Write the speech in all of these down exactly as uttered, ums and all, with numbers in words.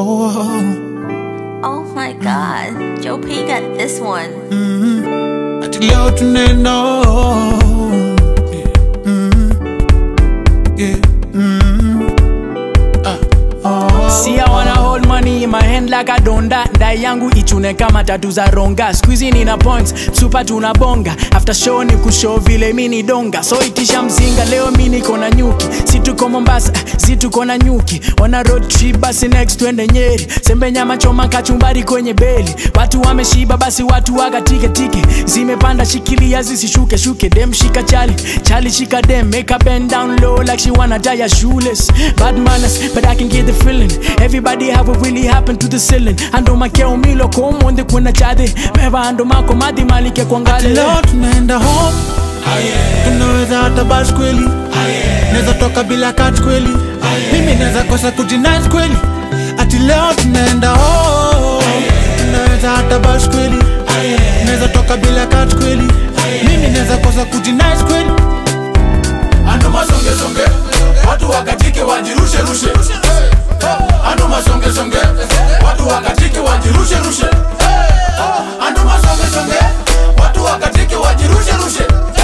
Oh my God, Joe P got this one. Mm-hmm. Ati leo tunaenda mm-hmm. Yeah. Mm-hmm. Ah. Oh. See, I wanna hold money in my hand like I don't die. Dai yangu ichune kama tatu za ronga. Squeezing in a points, super tunabonga. After show ni kushow vile mini donga. So itisha mzinga, leo mini kona nyuki. Si tuko Mombasa, si tuko na nyuki. On a road trip, basi next twende Nyeri. Sembe nyama choma kachumbari kwenye beli. Watu wameshiba basi watu waga tike tike. Zimepanda shikilia zisishuke shuke. Dem shika chali, chali shika dem. Make her bend down low like she wanna die shoeless. Bad manners, but I can get the feeling. Everybody have what really happened to the ceiling. Ando makeo milo kumonde kuna chade. Meva ando mako madi malike kwa ngale. Leo tunaenda home. Tunaweza hata bus kweli. Neza toka bila catch kweli. Mimi neza kosa kujinice kweli. Ati leo tunaenda home. Tunaweza hata bus kweli. Neza toka bila catch kweli. Mimi neza kosa kujinice kweli. Ando masonge songe, watu wakatike wajirushe rushe. Ando masonge songe, watu wakatike wajirushe rushe. Ando masonge songe, watu wakatike wajirushe rushe.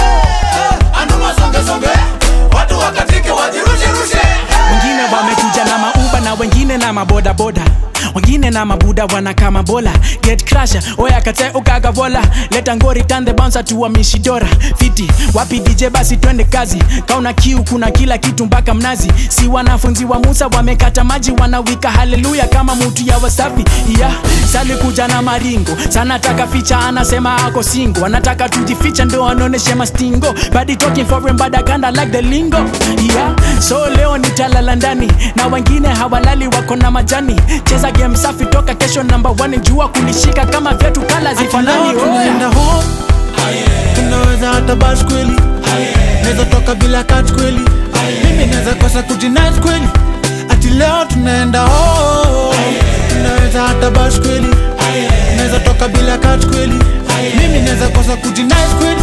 Ando masonge songe, watu wakatike wajirushe rushe. Wengine wamekuja na mauba na wengine na maboda boda. Wengine na mabuda wana kama bola. Get crusher, oya kate ukaga vola. Leta ngori turn the bouncer to a mishidora. Fiti, wapi D J basi twende kazi. Kauna kiu kuna kila kitu mpaka mnazi. Si wanafunzi wa Musa wamekata maji wanawika haleluya kama mutu ya Wasafi. Yeah, sali kuja na maringo. Sana taka ficha anasema ako single. Anataka tujificha ndo anoneshe mastingo. Body talking for him but I kinda like the lingo. Yeah, so leo nitalala ndani. Na wengine hawalali wako na majani. Cheza game safi toka kesho number one. Njua kunishika kama vyetu kala zifanani. Tunaenda home. Tunaweza hata bus kweli. Neza toka bila catch kweli. Mimi neza kosa kujinice kweli. Ati leo tunaenda home. Tunaweza hata bus kweli. Neza toka bila catch kweli. Mimi neza kosa kujinice kweli.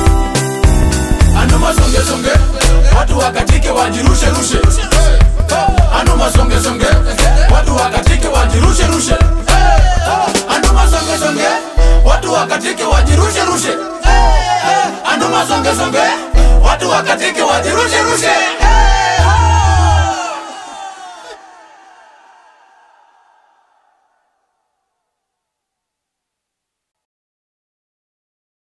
Ando masonge songe, watu wakatike wajirushe rushe. Ando masonge songe, watu wakatike wajirushe rushe.